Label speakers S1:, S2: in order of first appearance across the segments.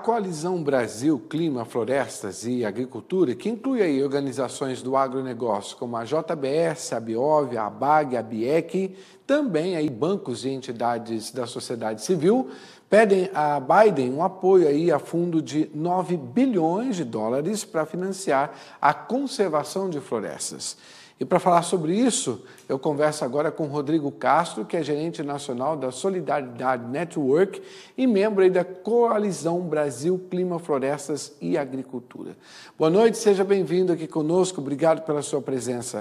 S1: Coalizão Brasil, Clima, Florestas e Agricultura, que inclui aí organizações do agronegócio como a JBS, a Biov, a ABAG, a BIEC, também aí bancos e entidades da sociedade civil, pedem a Biden um apoio aí a fundo de 9 bilhões de dólares para financiar a conservação de florestas. E para falar sobre isso, eu converso agora com Rodrigo Castro, que é gerente nacional da Solidariedade Network e membro aí da Coalizão Brasil, Clima, Florestas e Agricultura. Boa noite, seja bem-vindo aqui conosco, obrigado pela sua presença.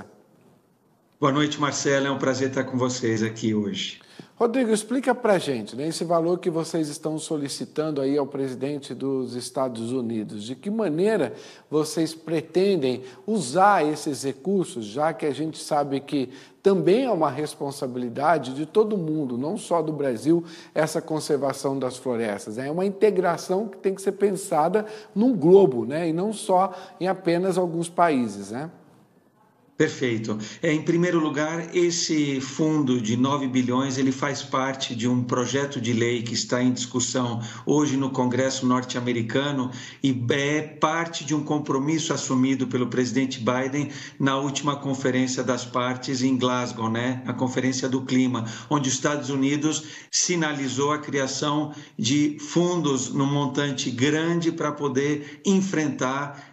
S2: Boa noite, Marcelo, é um prazer estar com vocês aqui hoje.
S1: Rodrigo, explica para a gente, né, esse valor que vocês estão solicitando aí ao presidente dos Estados Unidos. De que maneira vocês pretendem usar esses recursos, já que a gente sabe que também é uma responsabilidade de todo mundo, não só do Brasil, essa conservação das florestas. É uma integração que tem que ser pensada num globo, né, e não só em apenas alguns países, né?
S2: Perfeito. Em primeiro lugar, esse fundo de 9 bilhões, ele faz parte de um projeto de lei que está em discussão hoje no Congresso norte-americano e é parte de um compromisso assumido pelo presidente Biden na última conferência das partes em Glasgow, né? A Conferência do Clima, onde os Estados Unidos sinalizou a criação de fundos num montante grande para poder enfrentar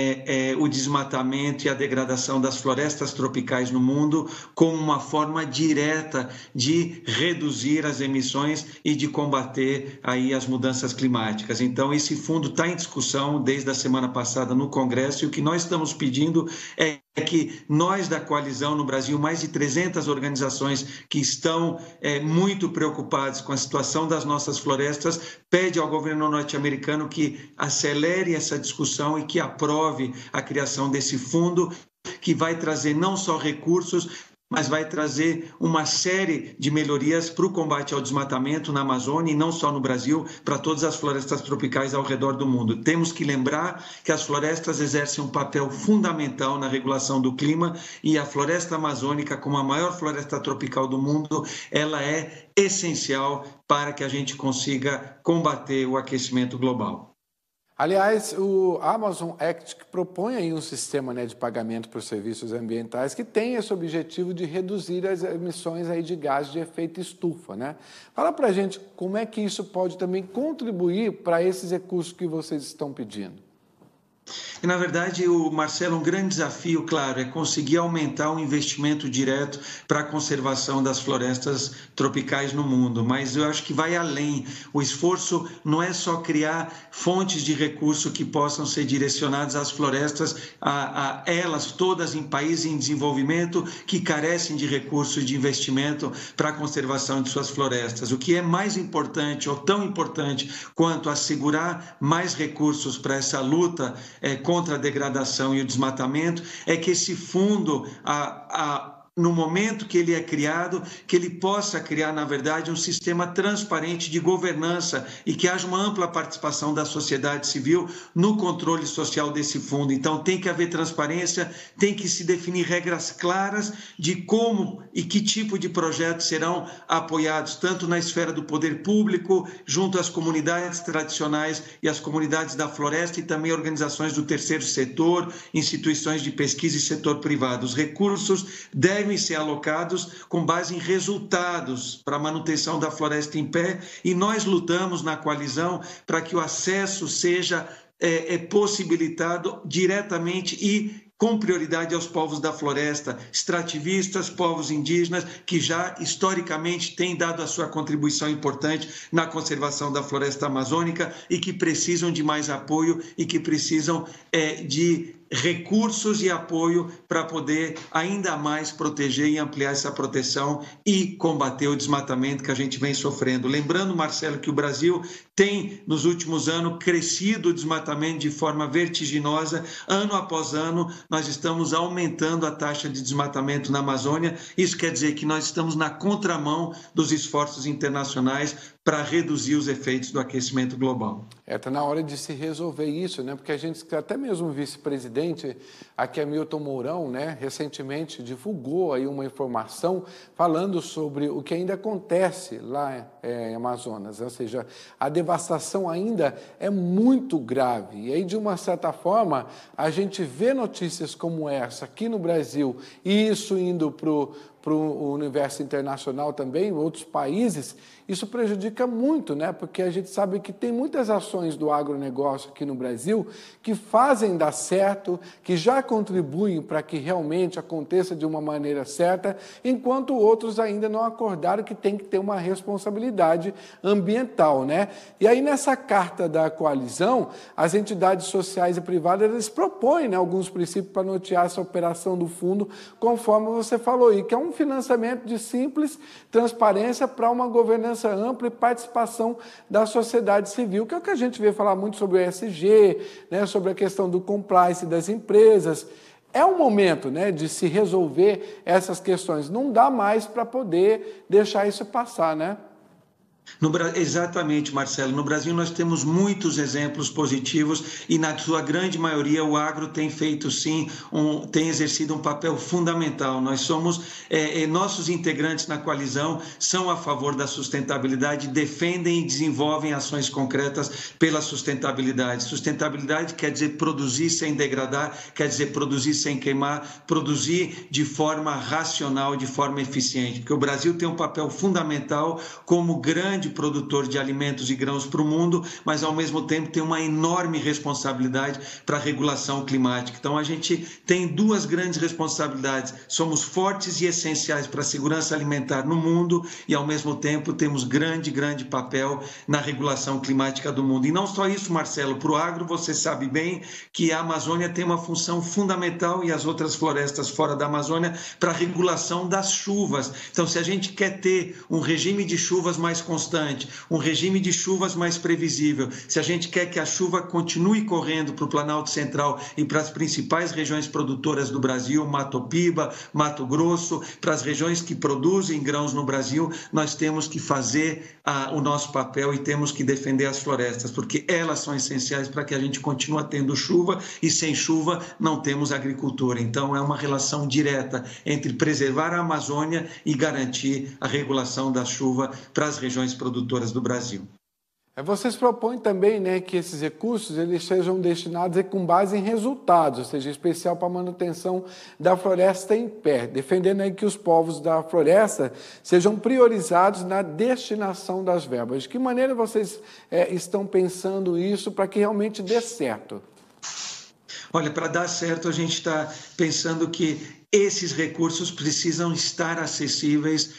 S2: o desmatamento e a degradação das florestas tropicais no mundo como uma forma direta de reduzir as emissões e de combater aí as mudanças climáticas. Então, esse fundo está em discussão desde a semana passada no Congresso e o que nós estamos pedindo é que nós da coalizão no Brasil, mais de 300 organizações que estão muito preocupadas com a situação das nossas florestas, pede ao governo norte-americano que acelere essa discussão e que aprove a criação desse fundo, que vai trazer não só recursos, mas vai trazer uma série de melhorias para o combate ao desmatamento na Amazônia e não só no Brasil, para todas as florestas tropicais ao redor do mundo. Temos que lembrar que as florestas exercem um papel fundamental na regulação do clima e a floresta amazônica, como a maior floresta tropical do mundo, ela é essencial para que a gente consiga combater o aquecimento global.
S1: Aliás, o Amazon Act que propõe aí um sistema, né, de pagamento por serviços ambientais que tem esse objetivo de reduzir as emissões aí de gases de efeito estufa, né? Fala para a gente como é que isso pode também contribuir para esses recursos que vocês estão pedindo.
S2: E, na verdade, Marcelo, um grande desafio, claro, é conseguir aumentar o investimento direto para a conservação das florestas tropicais no mundo, mas eu acho que vai além. O esforço não é só criar fontes de recurso que possam ser direcionadas às florestas, a elas todas em países em desenvolvimento que carecem de recursos de investimento para a conservação de suas florestas. O que é mais importante, ou tão importante, quanto assegurar mais recursos para essa luta contra a degradação e o desmatamento, é que esse fundo, no momento que ele é criado, que ele possa criar, na verdade, um sistema transparente de governança e que haja uma ampla participação da sociedade civil no controle social desse fundo. Então, tem que haver transparência, tem que se definir regras claras de como e que tipo de projetos serão apoiados, tanto na esfera do poder público, junto às comunidades tradicionais e às comunidades da floresta e também organizações do terceiro setor, instituições de pesquisa e setor privado. Os recursos devem ser alocados com base em resultados para a manutenção da floresta em pé e nós lutamos na coalizão para que o acesso seja possibilitado diretamente e com prioridade aos povos da floresta, extrativistas, povos indígenas, que já historicamente têm dado a sua contribuição importante na conservação da floresta amazônica e que precisam de mais apoio e que precisam de recursos e apoio para poder ainda mais proteger e ampliar essa proteção e combater o desmatamento que a gente vem sofrendo. Lembrando, Marcelo, que o Brasil tem, nos últimos anos, crescido o desmatamento de forma vertiginosa. Ano após ano, nós estamos aumentando a taxa de desmatamento na Amazônia. Isso quer dizer que nós estamos na contramão dos esforços internacionais para reduzir os efeitos do aquecimento global.
S1: Está na hora de se resolver isso, né? Porque a gente, até mesmo o vice-presidente presidente aqui, Hamilton Mourão, né, recentemente divulgou aí uma informação falando sobre o que ainda acontece lá em Amazonas, ou seja, a devastação ainda é muito grave. E aí, de uma certa forma, a gente vê notícias como essa aqui no Brasil, e isso indo para o universo internacional também, outros países, isso prejudica muito, né? Porque a gente sabe que tem muitas ações do agronegócio aqui no Brasil que fazem dar certo, que já contribuem para que realmente aconteça de uma maneira certa, enquanto outros ainda não acordaram que tem que ter uma responsabilidade ambiental, né? E aí, nessa carta da coalizão, as entidades sociais e privadas, eles propõem, né, alguns princípios para nortear essa operação do fundo, conforme você falou aí, que é um financiamento de simples transparência para uma governança ampla e participação da sociedade civil, que é o que a gente vê falar muito sobre o ESG, né, sobre a questão do compliance das empresas. É um momento, né, de se resolver essas questões. Não dá mais para poder deixar isso passar, né?
S2: Exatamente, Marcelo. No Brasil nós temos muitos exemplos positivos e na sua grande maioria o agro tem feito sim, tem exercido um papel fundamental. Nossos integrantes na coalizão são a favor da sustentabilidade, defendem e desenvolvem ações concretas pela sustentabilidade. Sustentabilidade quer dizer produzir sem degradar, quer dizer produzir sem queimar, produzir de forma racional, de forma eficiente, porque o Brasil tem um papel fundamental como grande produtor de alimentos e grãos para o mundo, mas ao mesmo tempo tem uma enorme responsabilidade para a regulação climática. Então a gente tem duas grandes responsabilidades, somos fortes e essenciais para a segurança alimentar no mundo e ao mesmo tempo temos grande papel na regulação climática do mundo. E não só isso, Marcelo, para o agro você sabe bem que a Amazônia tem uma função fundamental e as outras florestas fora da Amazônia para a regulação das chuvas. Então se a gente quer ter um regime de chuvas mais constante, um regime de chuvas mais previsível, se a gente quer que a chuva continue correndo para o Planalto Central e para as principais regiões produtoras do Brasil, Mato Piba, Mato Grosso, para as regiões que produzem grãos no Brasil, nós temos que fazer o nosso papel e temos que defender as florestas, porque elas são essenciais para que a gente continue tendo chuva e sem chuva não temos agricultura. Então é uma relação direta entre preservar a Amazônia e garantir a regulação da chuva para as regiões produtoras do Brasil.
S1: Vocês propõem também, né, que esses recursos eles sejam destinados com base em resultados, ou seja, especial para a manutenção da floresta em pé, defendendo aí que os povos da floresta sejam priorizados na destinação das verbas. De que maneira vocês estão pensando isso para que realmente dê certo?
S2: Olha, para dar certo, a gente está pensando que esses recursos precisam estar acessíveis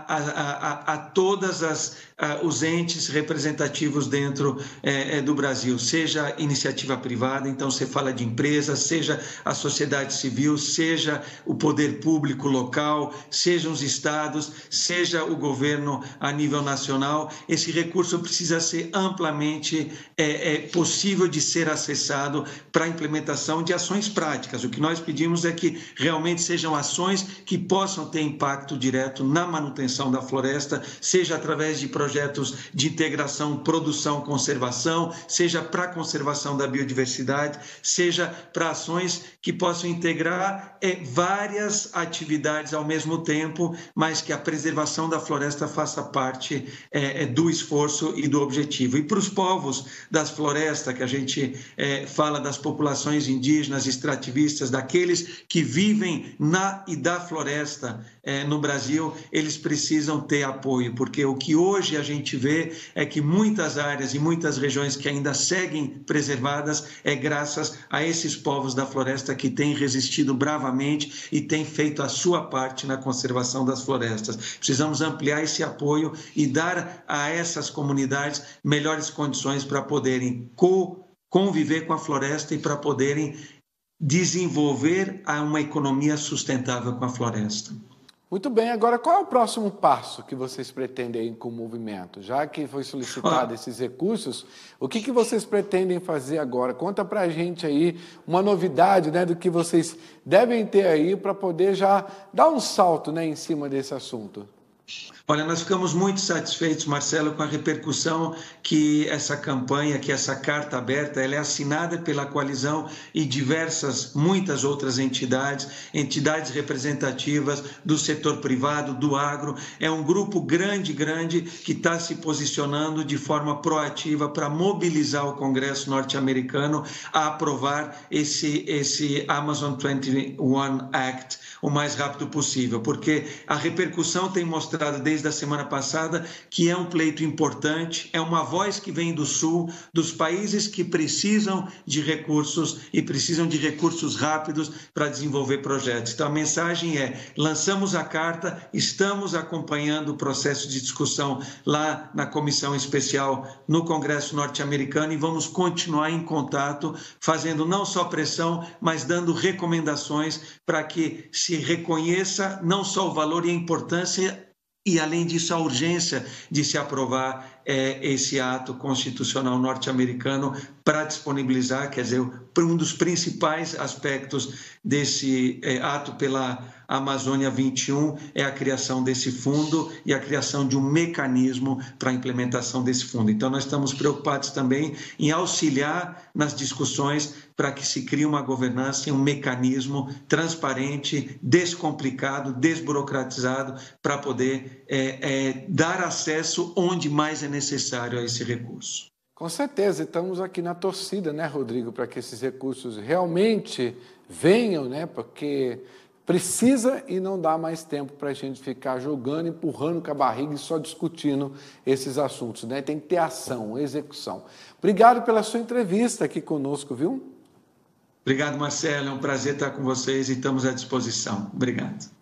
S2: a todas os entes representativos dentro do Brasil, seja iniciativa privada, então você fala de empresas, seja a sociedade civil, seja o poder público local, sejam os estados, seja o governo a nível nacional. Esse recurso precisa ser amplamente possível de ser acessado para a implementação de ações práticas. O que nós pedimos é que realmente sejam ações que possam ter impacto direto na manutenção da floresta, seja através de projetos de integração, produção, conservação, seja para a conservação da biodiversidade, seja para ações que possam integrar várias atividades ao mesmo tempo, mas que a preservação da floresta faça parte do esforço e do objetivo. E para os povos das florestas, que a gente fala das populações indígenas, extrativistas, daqueles que vivem na e da floresta no Brasil, eles precisam ter apoio, porque o que hoje a gente vê é que muitas áreas e muitas regiões que ainda seguem preservadas é graças a esses povos da floresta que têm resistido bravamente e têm feito a sua parte na conservação das florestas. Precisamos ampliar esse apoio e dar a essas comunidades melhores condições para poderem conviver com a floresta e para poderem desenvolver uma economia sustentável com a floresta.
S1: Muito bem, agora qual é o próximo passo que vocês pretendem com o movimento? Já que foi solicitado esses recursos, o que vocês pretendem fazer agora? Conta para a gente aí uma novidade, né, do que vocês devem ter aí para poder já dar um salto, né, em cima desse assunto.
S2: Olha, nós ficamos muito satisfeitos, Marcelo, com a repercussão que essa campanha, que essa carta aberta, ela é assinada pela coalizão e muitas outras entidades representativas do setor privado, do agro. É um grupo grande que está se posicionando de forma proativa para mobilizar o Congresso norte-americano a aprovar esse Amazon 21 Act o mais rápido possível, porque a repercussão tem mostrado desde a semana passada que é um pleito importante, é uma voz que vem do Sul, dos países que precisam de recursos e precisam de recursos rápidos para desenvolver projetos. Então a mensagem é: lançamos a carta, estamos acompanhando o processo de discussão lá na comissão especial no Congresso norte-americano e vamos continuar em contato, fazendo não só pressão, mas dando recomendações para que se reconheça não só o valor e a importância e, além disso, a urgência de se aprovar esse ato constitucional norte-americano para disponibilizar, quer dizer, um dos principais aspectos desse ato pela Amazônia 21 é a criação desse fundo e a criação de um mecanismo para a implementação desse fundo. Então, nós estamos preocupados também em auxiliar nas discussões para que se crie uma governança e um mecanismo transparente, descomplicado, desburocratizado, para poder dar acesso onde mais é necessário a esse recurso.
S1: Com certeza, estamos aqui na torcida, né, Rodrigo, para que esses recursos realmente venham, né, porque precisa e não dá mais tempo para a gente ficar jogando, empurrando com a barriga e só discutindo esses assuntos, né? Tem que ter ação, execução. Obrigado pela sua entrevista aqui conosco, viu?
S2: Obrigado, Marcelo. É um prazer estar com vocês e estamos à disposição. Obrigado.